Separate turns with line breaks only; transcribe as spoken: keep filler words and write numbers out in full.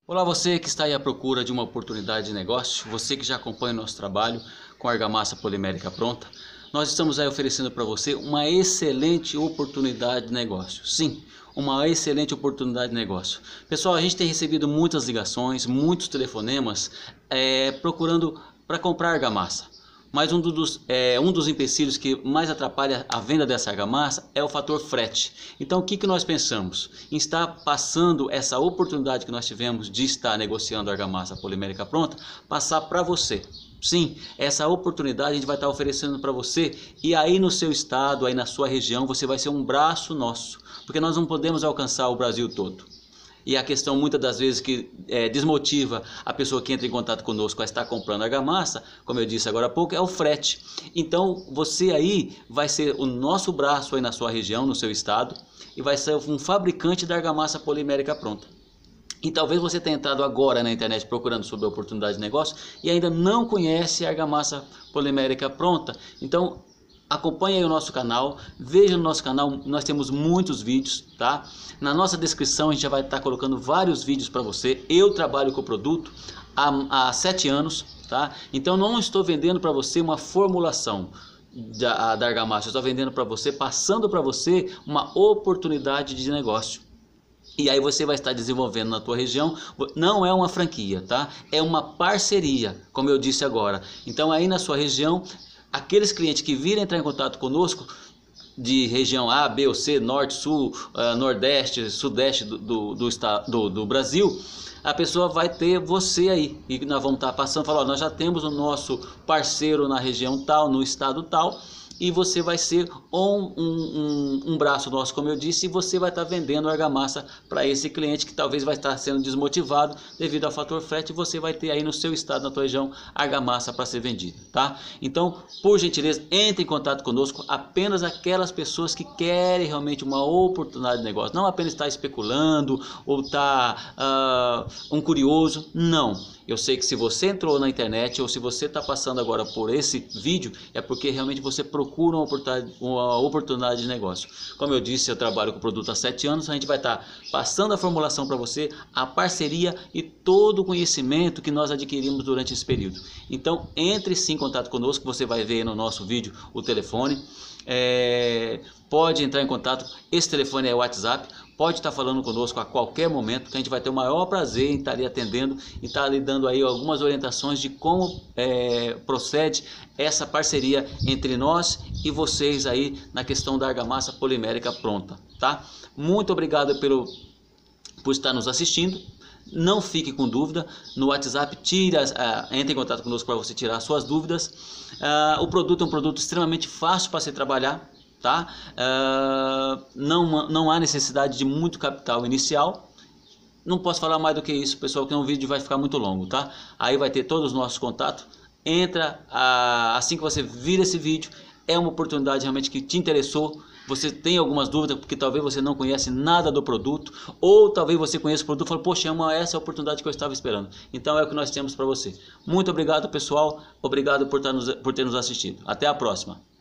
Olá, você que está aí à procura de uma oportunidade de negócio, você que já acompanha o nosso trabalho com argamassa polimérica pronta, nós estamos aí oferecendo para você uma excelente oportunidade de negócio. Sim, uma excelente oportunidade de negócio. Pessoal, a gente tem recebido muitas ligações, muitos telefonemas é, procurando para comprar argamassa. Mas um dos, é, um dos empecilhos que mais atrapalha a venda dessa argamassa é o fator frete. Então o que, que nós pensamos? Em estar passando essa oportunidade que nós tivemos de estar negociando a argamassa polimérica pronta, passar para você. Sim, essa oportunidade a gente vai estar oferecendo para você, e aí no seu estado, aí na sua região, você vai ser um braço nosso, porque nós não podemos alcançar o Brasil todo. E a questão muitas das vezes que é, desmotiva a pessoa que entra em contato conosco a estar comprando argamassa, como eu disse agora há pouco, é o frete. Então você aí vai ser o nosso braço aí na sua região, no seu estado, e vai ser um fabricante da argamassa polimérica pronta. E talvez você tenha entrado agora na internet procurando sobre a oportunidade de negócio e ainda não conhece a argamassa polimérica pronta. Então acompanhe aí o nosso canal, veja no nosso canal, nós temos muitos vídeos, tá? Na nossa descrição a gente já vai estar colocando vários vídeos para você. Eu trabalho com o produto há, há sete anos, tá? Então não estou vendendo para você uma formulação da, da argamassa, eu estou vendendo para você, passando para você uma oportunidade de negócio. E aí você vai estar desenvolvendo na tua região. Não é uma franquia, tá? É uma parceria, como eu disse agora. Então aí na sua região, aqueles clientes que virem entrar em contato conosco, de região A, B ou C, Norte, Sul, uh, Nordeste, Sudeste do, do, do, do, do Brasil, a pessoa vai ter você aí. E nós vamos estar passando, falar, ó, nós já temos o nosso parceiro na região tal, no estado tal, e você vai ser um, um, um, um braço nosso, como eu disse, e você vai estar vendendo argamassa para esse cliente que talvez vai estar sendo desmotivado devido ao fator frete, e você vai ter aí no seu estado, na tua região, argamassa para ser vendida, tá? Então, por gentileza, entre em contato conosco apenas aquelas pessoas que querem realmente uma oportunidade de negócio, não apenas estar especulando ou estar uh, um curioso, não. Eu sei que se você entrou na internet ou se você está passando agora por esse vídeo, é porque realmente você procura uma oportunidade, uma oportunidade de negócio. Como eu disse, eu trabalho com o produto há sete anos, a gente vai estar passando a formulação para você, a parceria e todo o conhecimento que nós adquirimos durante esse período. Então, entre sim em contato conosco, você vai ver no nosso vídeo o telefone. É, pode entrar em contato, esse telefone é o WhatsApp, pode estar falando conosco a qualquer momento, que a gente vai ter o maior prazer em estar ali atendendo e estar lhe dando aí algumas orientações de como é, procede essa parceria entre nós e vocês aí na questão da argamassa polimérica pronta, tá? Muito obrigado pelo, por estar nos assistindo. Não fique com dúvida, no WhatsApp tira, uh, entre em contato conosco para você tirar suas dúvidas. Uh, o produto é um produto extremamente fácil para se trabalhar, tá? Uh, não, não há necessidade de muito capital inicial. Não posso falar mais do que isso, pessoal, que o vídeo vai ficar muito longo, tá? Aí vai ter todos os nossos contatos. Entra, uh, assim que você vir esse vídeo, é uma oportunidade realmente que te interessou. Você tem algumas dúvidas, porque talvez você não conhece nada do produto, ou talvez você conheça o produto e fala, poxa, essa é a oportunidade que eu estava esperando. Então é o que nós temos para você. Muito obrigado, pessoal. Obrigado por, nos, por ter nos assistido. Até a próxima.